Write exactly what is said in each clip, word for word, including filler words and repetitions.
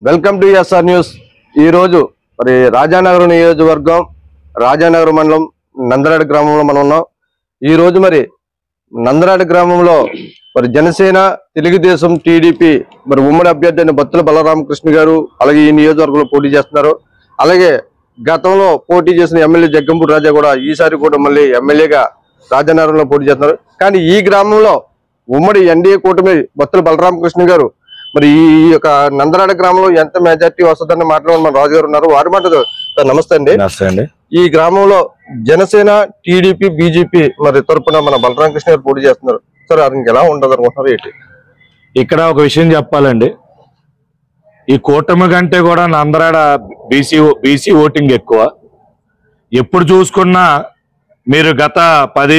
Welcome to SR news. ఈ రోజు మరి రాజానగరం నియోజకవర్గం రాజానగరం మండలం నందరాడ గ్రామంలో మనం ఉన్నాం। ఈ రోజు మరి నందరాడ గ్రామంలో మరి జనసేన తెలుగుదేశం టీడీపీ మరి ఉమ్మడి అభ్యర్థి అయిన బత్తుల బలరామకృష్ణ గారు అలాగే ఈ నియోజకవర్గంలో పోటీ చేస్తున్నారు। అలాగే గతంలో పోటీ చేసిన ఎమ్మెల్యే జగ్గంపూడి రాజా కూడా ఈసారి కూడా మళ్ళీ ఎమ్మెల్యేగా రాజానగరంలో పోటీ చేస్తున్నారు। కానీ ఈ గ్రామంలో ఉమ్మడి ఎన్డీఏ కూటమి బత్తుల బలరామకృష్ణ గారు మరి ఈ యొక్క నందరాడ గ్రామంలో ఎంత మెజార్టీ వస్తుందని మాట్లాడమని మన రాజు గారు ఉన్నారు, వారి మాట సార్ నమస్తే అండి। నమస్తే అండి। ఈ గ్రామంలో జనసేన టీడీపీ బీజేపీ మరి తరపున మన బలరామకృష్ణ గారు పోటీ చేస్తున్నారు సార్, అది ఎలా ఉంటుంది అనుకుంటున్నారు ఏంటి? ఇక్కడ ఒక విషయం చెప్పాలండి, ఈ కూటమి కంటే కూడా నందరాడ బీసీ బీసీ ఓటింగ్ ఎక్కువ। ఎప్పుడు చూసుకున్నా మీరు గత పది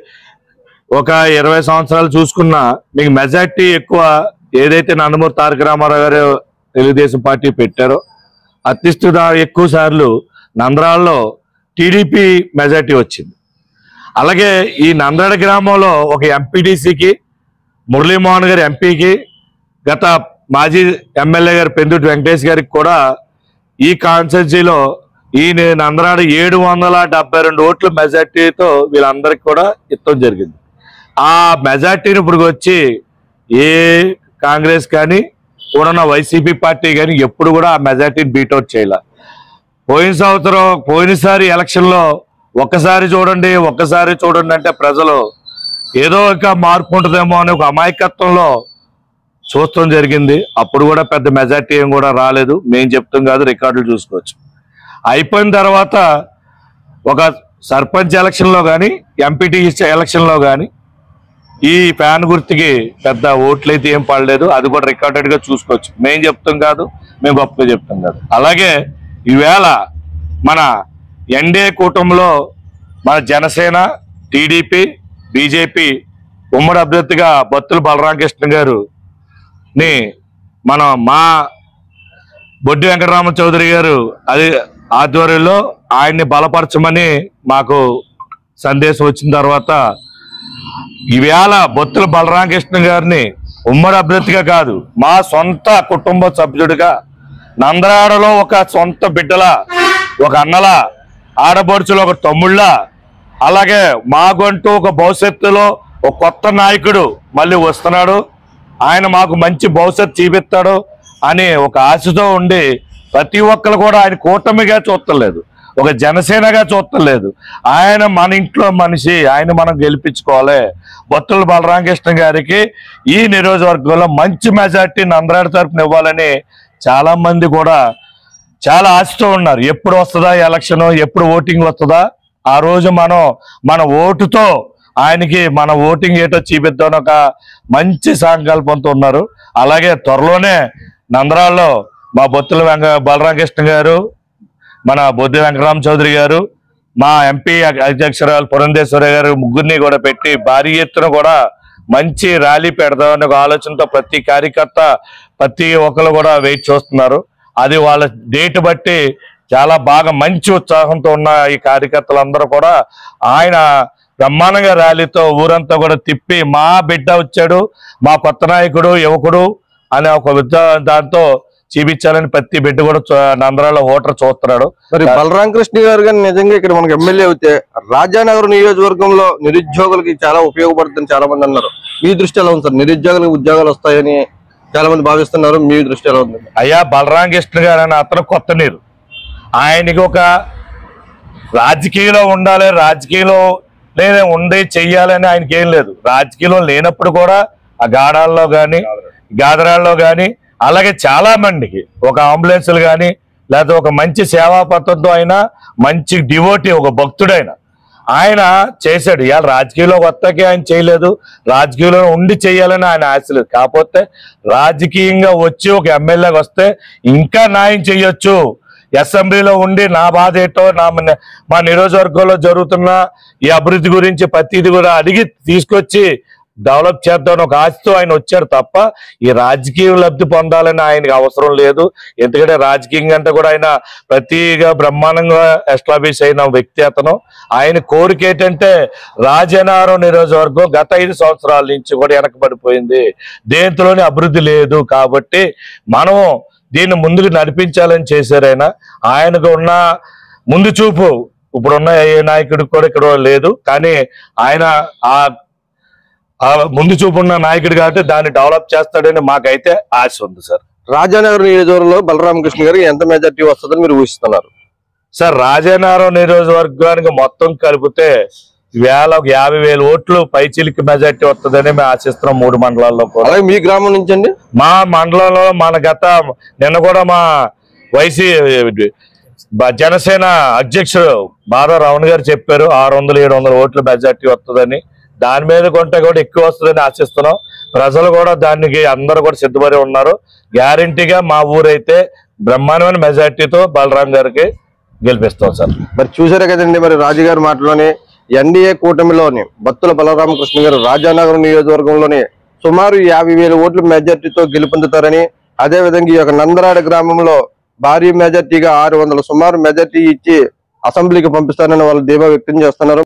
ఒక ఇరవై సంవత్సరాలు చూసుకున్నా మీకు మెజార్టీ ఎక్కువ ఏదైతే నందమూరి తారక రామారావు గారు తెలుగుదేశం పార్టీ పెట్టారో అత్యధిక ఎక్కువ సార్లు నందరాల్లో టీడీపీ మెజార్టీ వచ్చింది। అలాగే ఈ నందరాడ గ్రామంలో ఒక ఎంపీటీసీకి మురళీమోహన్ గారి ఎంపీకి గత మాజీ ఎమ్మెల్యే గారు పెందుటి వెంకటేష్ గారికి కూడా ఈ కాన్స్టిట్యూన్సీలో ఈ నందరాడ ఏడు వందల డెబ్బై రెండు ఓట్ల మెజార్టీతో వీళ్ళందరికీ కూడా ఇవ్వడం జరిగింది। ఆ మెజార్టీని ఇప్పుడు వచ్చి ఏ కాంగ్రెస్ కానీ కూడా వైసీపీ పార్టీ కానీ ఎప్పుడు కూడా ఆ మెజార్టీని బీట్అవుట్ చేయాల। పోయిన సంవత్సరం పోయినసారి ఎలక్షన్లో ఒక్కసారి చూడండి ఒక్కసారి చూడండి అంటే ప్రజలు ఏదో ఇంకా మార్పు ఉంటుందేమో అని ఒక అమాయకత్వంలో చూస్తాం జరిగింది। అప్పుడు కూడా పెద్ద మెజార్టీ ఏం కూడా రాలేదు, మేము చెప్తాం కాదు, రికార్డులు చూసుకోవచ్చు। అయిపోయిన తర్వాత ఒక సర్పంచ్ ఎలక్షన్లో కానీ ఎంపీటీ ఎలక్షన్లో కానీ ఈ ఫ్యాన్ గుర్తుకి పెద్ద ఓట్లు అయితే ఏం పడలేదు, అది కూడా రికార్డెడ్గా చూసుకోవచ్చు। మేము చెప్తాం కాదు, మేము గొప్పగా చెప్తాం కాదు। అలాగే ఈవేళ మన ఎన్డీఏ కూటమిలో మన జనసేన టీడీపీ బీజేపీ ఉమ్మడి అభ్యర్థిగా బత్తుల బలరామకృష్ణ గారు ని మన మా బొడ్డి వెంకటరామ చౌదరి గారు అది ఆధ్వర్యంలో ఆయన్ని బలపరచమని మాకు సందేశం వచ్చిన తర్వాత ఈవేళ బొత్తుల బలరామకృష్ణ గారిని ఉమ్మడి అభ్యర్థిగా కాదు మా సొంత కుటుంబ సభ్యుడిగా నందరాడలో ఒక సొంత బిడ్డల ఒక అన్నల ఆడబడుచులో ఒక తమ్ముళ్ళ అలాగే మాకంటూ ఒక భవిష్యత్తులో ఒక కొత్త నాయకుడు మళ్ళీ వస్తున్నాడు, ఆయన మాకు మంచి భవిష్యత్తు చూపిస్తాడు అని ఒక ఆశతో ఉండి ప్రతి ఒక్కరు కూడా ఆయన కూటమిగా చూస్తలేదు, ఒక జనసేనగా చూస్తలేదు, ఆయన మన ఇంట్లో మనిషి, ఆయన మనం గెలిపించుకోవాలి। బొత్తుల బలరామకృష్ణ గారికి ఈ నియోజకవర్గంలో మంచి మెజార్టీ నందరాడ తరపున ఇవ్వాలని చాలా మంది కూడా చాలా ఆశతో ఉన్నారు। ఎప్పుడు వస్తుందా ఎలక్షన్, ఎప్పుడు ఓటింగ్ వస్తుందా, ఆ రోజు మనం మన ఓటుతో ఆయనకి మన ఓటింగ్ ఏటో చూపిద్దామని ఒక మంచి సంకల్పంతో ఉన్నారు। అలాగే త్వరలోనే నందరాల్లో మా బొత్తుల వెంక బలరామకృష్ణ గారు మన బొద్ది వెంకటరామ చౌదరి గారు మా ఎంపీ అధ్యక్షురాలు పురంధేశ్వరి గారు ముగ్గురిని కూడా పెట్టి భారీ ఎత్తున కూడా మంచి ర్యాలీ పెడదామని ఒక ఆలోచనతో ప్రతి కార్యకర్త ప్రతి ఒక్కరు కూడా వెయిట్ చేస్తున్నారు। అది వాళ్ళ డేట్ బట్టి చాలా బాగా మంచి ఉత్సాహంతో ఉన్న ఈ కార్యకర్తలందరూ కూడా ఆయన బ్రహ్మాండంగా ర్యాలీతో ఊరంతా కూడా తిప్పి మా బిడ్డ వచ్చాడు, మా కొత్త నాయకుడు యువకుడు అనే ఒక దాంతో చూపించాలని ప్రతి బిడ్డ కూడా నందరాలో ఓటర్ చూస్తున్నాడు। మరి బలరామకృష్ణ గారు కానీ నిజంగా ఇక్కడ మనకు ఎమ్మెల్యే అయితే రాజానగరం నియోజకవర్గంలో నిరుద్యోగులకి చాలా ఉపయోగపడుతుంది చాలా మంది అన్నారు, మీ దృష్టి ఎలా ఉంది సార్? నిరుద్యోగులకు ఉద్యోగాలు వస్తాయని చాలా మంది భావిస్తున్నారు, మీ దృష్టి ఎలా ఉంది? అయ్యా బలరామకృష్ణ గారు అని అతను కొత్త నీరు, ఆయనకి ఒక రాజకీయంలో ఉండాలి, రాజకీయంలో లేనే ఉండి చెయ్యాలని ఆయనకి ఏం లేదు, రాజకీయంలో లేనప్పుడు కూడా ఆ గాడాల్లో కానీ గాదరాల్లో కానీ అలాగే చాలా మందికి ఒక అంబులెన్సులు కానీ లేకపోతే ఒక మంచి సేవా పద్ధతితో అయినా మంచి డివోటీ ఒక భక్తుడైన ఆయన చేశాడు। ఇవాళ రాజకీయంలో కొత్తకి ఆయన చేయలేదు, రాజకీయంలో ఉండి చేయాలని ఆయన ఆశ లేదు, కాకపోతే రాజకీయంగా వచ్చి ఒక ఎమ్మెల్యేగా వస్తే ఇంకా న్యాయం చేయొచ్చు, అసెంబ్లీలో ఉండి నా బాధ ఏంటో నా మా నియోజకవర్గంలో జరుగుతున్న ఈ అభివృద్ధి గురించి ప్రతిది కూడా అడిగి తీసుకొచ్చి డెవలప్ చేద్దామని ఒక ఆశతో ఆయన వచ్చారు తప్ప ఈ రాజకీయ లబ్ధి పొందాలని ఆయనకి అవసరం లేదు। ఎందుకంటే రాజకీయంగా అంటే కూడా ఆయన ప్రతిగా బ్రహ్మాండంగా ఎస్టాబ్లిష్ అయిన వ్యక్తి అతను। ఆయన కోరిక ఏంటంటే రాజానగరం నియోజకవర్గం గత ఐదు సంవత్సరాల నుంచి కూడా వెనకబడిపోయింది, దేంట్లోనే అభివృద్ధి లేదు, కాబట్టి మనం దీన్ని ముందుకు నడిపించాలని చేశారు. ఆయన ఆయనకు ఉన్న ముందు చూపు ఇప్పుడున్న ఏ నాయకుడికి కూడా ఇక్కడ లేదు. కానీ ఆయన ఆ ఆ ముందు చూపు ఉన్న నాయకుడు కాబట్టి దాన్ని డెవలప్ చేస్తాడని మాకైతే ఆశ ఉంది సార్. రాజానగర్ నియోజకవర్గంలో బలరామకృష్ణ గారికి ఎంత మెజార్టీ వస్తుందని మీరు ఊహిస్తున్నారు? సార్ రాజానగరం నియోజకవర్గానికి మొత్తం కలిపితే వేల యాభై వేల ఓట్లు పైచిలికి మెజార్టీ వస్తుందని మేము ఆశిస్తున్నాం మూడు మండలాల్లో కూడా. అలాగే మీ గ్రామం నుంచి అండి? మా మండలంలో మన గత నిన్న కూడా మా వైసీ జనసేన అధ్యక్షుడు బాదా రావణ్ గారు చెప్పారు ఆరు వందలు ఏడు వందల ఓట్ల మెజార్టీ వస్తుందని. దాని మీద కొంటే కూడా ఎక్కువ వస్తుందని ఆశిస్తున్నాం. ప్రజలు కూడా దానికి అందరూ కూడా సిద్ధపడి ఉన్నారు. గ్యారంటీగా మా ఊరైతే బ్రహ్మాండమైన మెజార్టీతో బలరాం గారికి గెలిపిస్తాం సార్. మరి చూసారు కదండి, మరి రాజుగారి మాటలోని ఎన్డీఏ కూటమిలోని బత్తుల బలరామకృష్ణ గారు రాజానగరం నియోజకవర్గంలోని సుమారు యాభై వేల ఓట్ల మెజార్టీతో గెలుపొందుతారని, అదేవిధంగా ఈ యొక్క నందరాడ గ్రామంలో భారీ మెజార్టీగా ఆరు వందల సుమారు మెజార్టీ ఇచ్చి అసెంబ్లీకి పంపిస్తారని వాళ్ళు ధీమా వ్యక్తం చేస్తున్నారు.